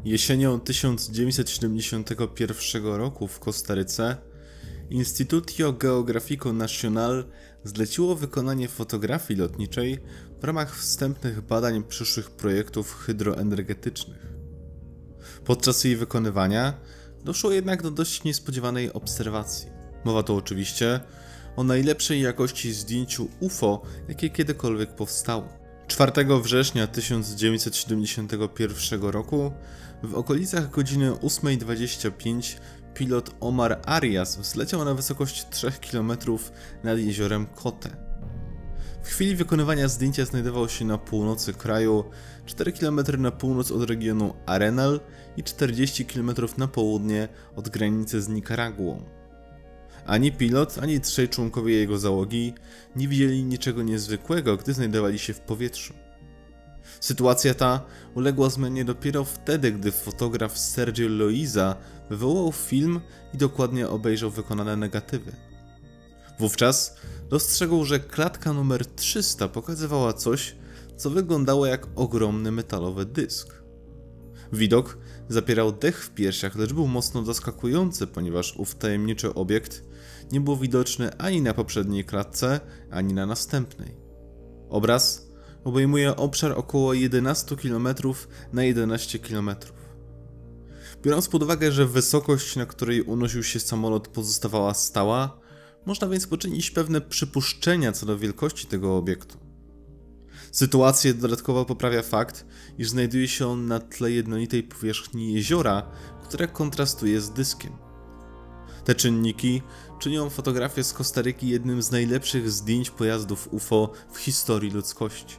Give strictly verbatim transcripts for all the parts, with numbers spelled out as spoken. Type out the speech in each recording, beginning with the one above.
Jesienią tysiąc dziewięćset siedemdziesiątego pierwszego roku w Kostaryce Instituto Geográfico Nacional zleciło wykonanie fotografii lotniczej w ramach wstępnych badań przyszłych projektów hydroenergetycznych. Podczas jej wykonywania doszło jednak do dość niespodziewanej obserwacji. Mowa tu oczywiście o najlepszej jakości zdjęciu U F O, jakie kiedykolwiek powstało. czwartego września tysiąc dziewięćset siedemdziesiątego pierwszego roku w okolicach godziny ósmej dwadzieścia pięć pilot Omar Arias wzleciał na wysokość trzech kilometrów nad jeziorem Kote. W chwili wykonywania zdjęcia znajdował się na północy kraju, cztery kilometry na północ od regionu Arenal i czterdzieści kilometrów na południe od granicy z Nikaraguą. Ani pilot, ani trzej członkowie jego załogi nie widzieli niczego niezwykłego, gdy znajdowali się w powietrzu. Sytuacja ta uległa zmianie dopiero wtedy, gdy fotograf Sergio Loiza wywołał film i dokładnie obejrzał wykonane negatywy. Wówczas dostrzegł, że klatka numer trzysta pokazywała coś, co wyglądało jak ogromny metalowy dysk. Widok zapierał dech w piersiach, lecz był mocno zaskakujący, ponieważ ów tajemniczy obiekt nie był widoczny ani na poprzedniej klatce, ani na następnej. Obraz obejmuje obszar około jedenaście kilometrów na jedenaście kilometrów. Biorąc pod uwagę, że wysokość, na której unosił się samolot, pozostawała stała, można więc poczynić pewne przypuszczenia co do wielkości tego obiektu. Sytuację dodatkowo poprawia fakt, iż znajduje się on na tle jednolitej powierzchni jeziora, która kontrastuje z dyskiem. Te czynniki czynią fotografię z Kostaryki jednym z najlepszych zdjęć pojazdów U F O w historii ludzkości.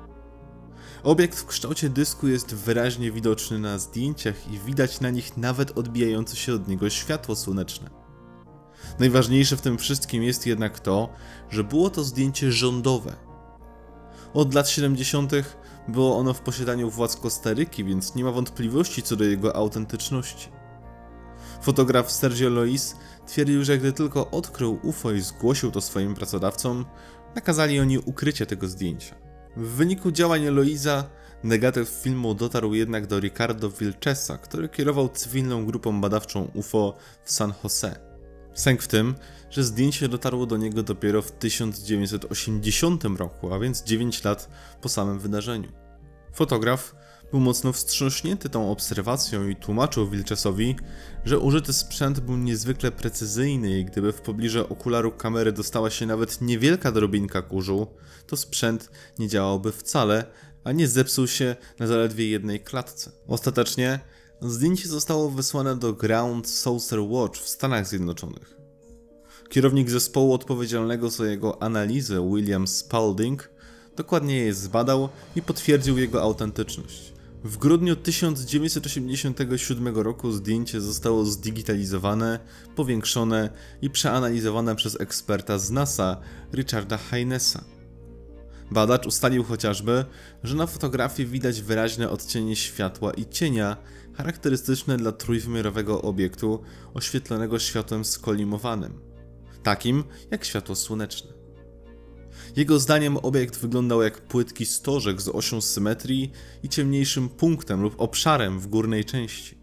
Obiekt w kształcie dysku jest wyraźnie widoczny na zdjęciach i widać na nich nawet odbijające się od niego światło słoneczne. Najważniejsze w tym wszystkim jest jednak to, że było to zdjęcie rządowe. Od lat siedemdziesiątych było ono w posiadaniu władz Kostaryki, więc nie ma wątpliwości co do jego autentyczności. Fotograf Sergio Lois twierdził, że gdy tylko odkrył U F O i zgłosił to swoim pracodawcom, nakazali oni ukrycie tego zdjęcia. W wyniku działań Loiza negatyw filmu dotarł jednak do Ricardo Vilchesa, który kierował cywilną grupą badawczą U F O w San Jose. Sęk w tym, że zdjęcie dotarło do niego dopiero w tysiąc dziewięćset osiemdziesiątym roku, a więc dziewięć lat po samym wydarzeniu. Fotograf był mocno wstrząśnięty tą obserwacją i tłumaczył Vilchesowi, że użyty sprzęt był niezwykle precyzyjny i gdyby w pobliżu okularu kamery dostała się nawet niewielka drobinka kurzu, to sprzęt nie działałby wcale, a nie zepsuł się na zaledwie jednej klatce. Ostatecznie zdjęcie zostało wysłane do Ground Saucer Watch w Stanach Zjednoczonych. Kierownik zespołu odpowiedzialnego za jego analizę, William Spalding, dokładnie je zbadał i potwierdził jego autentyczność. W grudniu tysiąc dziewięćset osiemdziesiątego siódmego roku zdjęcie zostało zdigitalizowane, powiększone i przeanalizowane przez eksperta z NASA, Richarda Haynesa. Badacz ustalił chociażby, że na fotografii widać wyraźne odcienie światła i cienia charakterystyczne dla trójwymiarowego obiektu oświetlonego światłem skolimowanym, takim jak światło słoneczne. Jego zdaniem obiekt wyglądał jak płytki stożek z osią symetrii i ciemniejszym punktem lub obszarem w górnej części.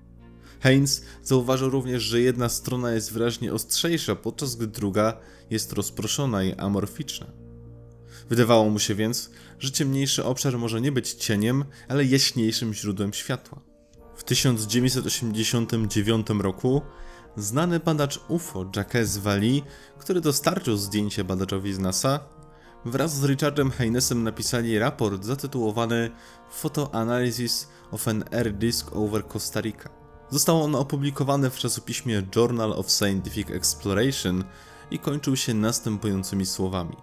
Haynes zauważył również, że jedna strona jest wyraźnie ostrzejsza, podczas gdy druga jest rozproszona i amorficzna. Wydawało mu się więc, że ciemniejszy obszar może nie być cieniem, ale jaśniejszym źródłem światła. W tysiąc dziewięćset osiemdziesiątym dziewiątym roku znany badacz U F O Jacques Vallée, który dostarczył zdjęcie badaczowi z NASA, wraz z Richardem Haynesem napisali raport zatytułowany Photo Analysis of an Air Disk over Costa Rica. Został on opublikowany w czasopiśmie Journal of Scientific Exploration i kończył się następującymi słowami.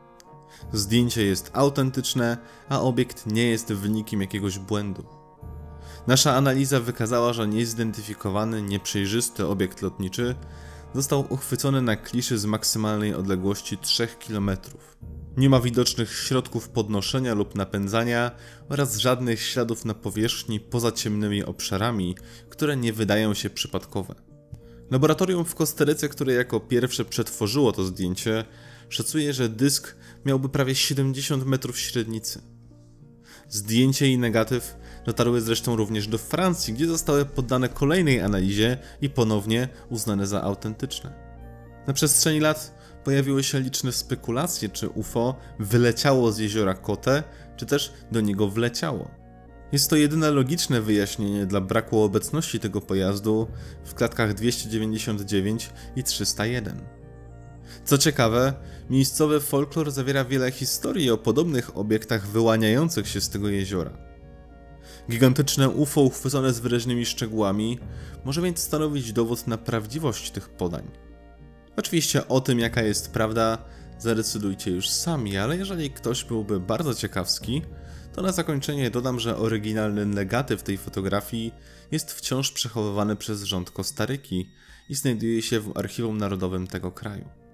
Zdjęcie jest autentyczne, a obiekt nie jest wynikiem jakiegoś błędu. Nasza analiza wykazała, że niezidentyfikowany, nieprzejrzysty obiekt lotniczy został uchwycony na kliszy z maksymalnej odległości trzech kilometrów. Nie ma widocznych środków podnoszenia lub napędzania oraz żadnych śladów na powierzchni poza ciemnymi obszarami, które nie wydają się przypadkowe. Laboratorium w Kostaryce, które jako pierwsze przetworzyło to zdjęcie, szacuje, że dysk miałby prawie siedemdziesiąt metrów średnicy. Zdjęcie i negatyw Dotarły zresztą również do Francji, gdzie zostały poddane kolejnej analizie i ponownie uznane za autentyczne. Na przestrzeni lat pojawiły się liczne spekulacje, czy U F O wyleciało z jeziora Kotte, czy też do niego wleciało. Jest to jedyne logiczne wyjaśnienie dla braku obecności tego pojazdu w klatkach dwieście dziewięćdziesiąt dziewięć i trzysta jeden. Co ciekawe, miejscowy folklor zawiera wiele historii o podobnych obiektach wyłaniających się z tego jeziora. Gigantyczne U F O uchwycone z wyraźnymi szczegółami może więc stanowić dowód na prawdziwość tych podań. Oczywiście o tym, jaka jest prawda, zadecydujcie już sami, ale jeżeli ktoś byłby bardzo ciekawski, to na zakończenie dodam, że oryginalny negatyw tej fotografii jest wciąż przechowywany przez rząd Kostaryki i znajduje się w Archiwum Narodowym tego kraju.